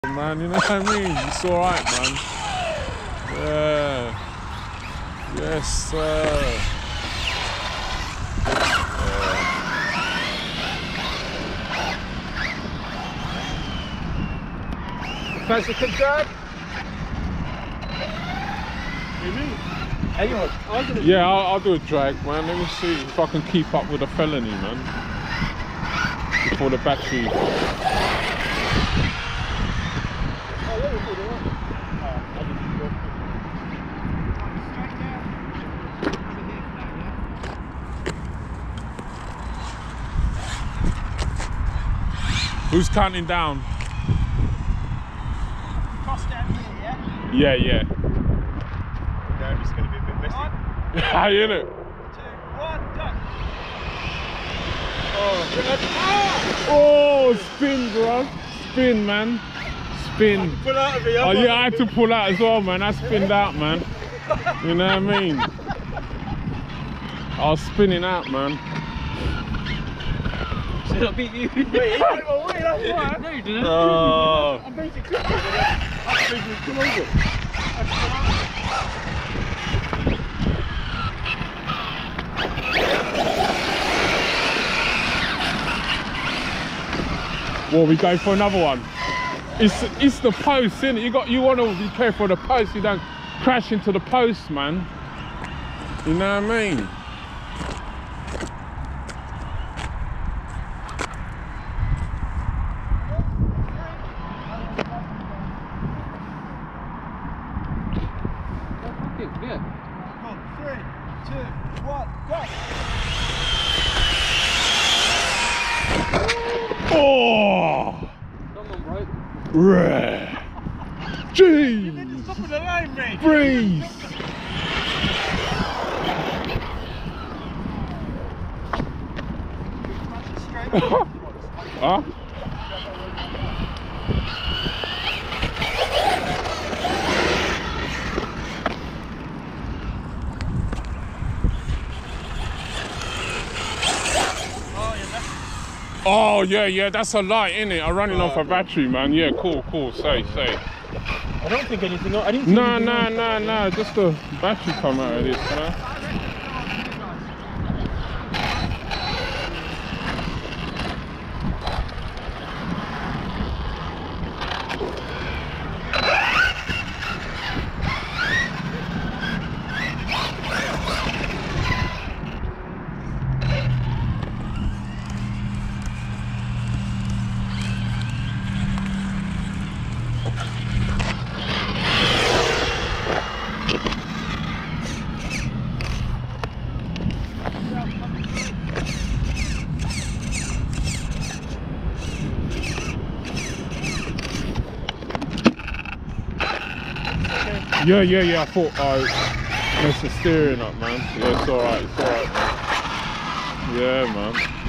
man, you know what I mean? It's alright, man. Yeah. Yes, sir. Fancy quick drag? Yeah, I'll do a drag, man. Let me see if I can keep up with the felony, man. Before the battery. Who's counting down? Cross down here, yeah? Yeah, yeah. No, it's going to be a bit messy. How you know? 2, 1, go! Oh, spin, bro. Spin, man. Spin. Pull out of here. Oh, yeah, I had to pull out as well, man. I spinned out, man. You know what I mean? I was spinning out, man. Should I beat you? Wait, that's right. No, you didn't. Oh. I'm basically come over. Well, we go for another one. It's the post, isn't it? You want to be careful of the post. You don't crash into the post, man. You know what I mean? Yeah. Come on, 3, 2, 1, go! Oh! Come on, bro. Rare. Jeez! Stop in the lane, mate! Breeze! Huh? Oh yeah, that's a light, innit? I'm running off a battery, man. Yeah, cool. Say. I don't think anything. I didn't see anything. No. Just the battery come out of this, man. Yeah, I thought messed the steering up, man. Yeah, it's alright, man. Yeah, man.